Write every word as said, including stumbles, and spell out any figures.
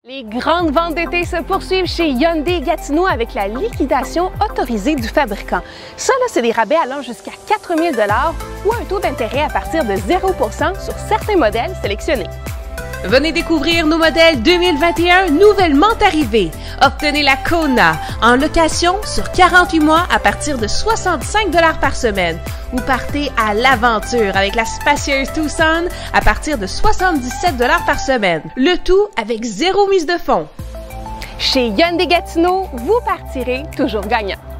Les grandes ventes d'été se poursuivent chez Hyundai Gatineau avec la liquidation autorisée du fabricant. Ça, là, c'est des rabais allant jusqu'à quatre mille dollars ou un taux d'intérêt à partir de zéro pour cent sur certains modèles sélectionnés. Venez découvrir nos modèles deux mille vingt et un nouvellement arrivés. Obtenez la Kona en location sur quarante-huit mois à partir de soixante-cinq dollars par semaine. Ou partez à l'aventure avec la spacieuse Tucson à partir de soixante-dix-sept dollars par semaine. Le tout avec zéro mise de fonds. Chez Hyundai Gatineau, vous partirez toujours gagnant.